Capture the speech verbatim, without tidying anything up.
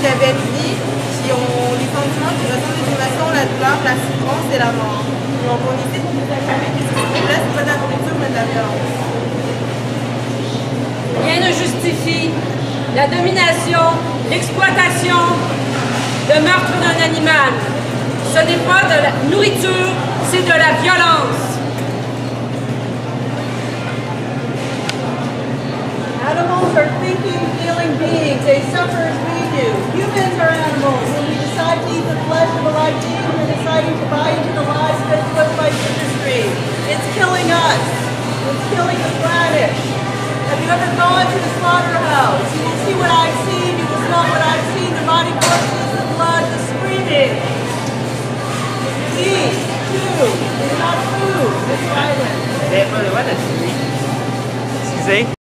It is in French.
qui avaient une vie, qui ont les sentiments, qui ressentent des émotions, la douleur, la souffrance et la mort. Donc on essaie de les accompagner. Qu'est-ce que c'est là? C'est pas de la nourriture, mais de la violence. Rien ne justifie la domination, l'exploitation, le meurtre d'un animal. Ce n'est pas de la nourriture, c'est de la violence. Animals are thinking, feeling beings. They suffer as we do. Humans are animals. When we decide to eat the flesh of a live being, we're deciding to buy into the lies fed to us by industry. It's killing us. It's killing the planet. Have you ever gone to the slaughterhouse? You will see what I've seen. You will smell what I've seen. The body corpses, the blood, the screaming. Eat, chew. It's not food. It's violence. Excusez.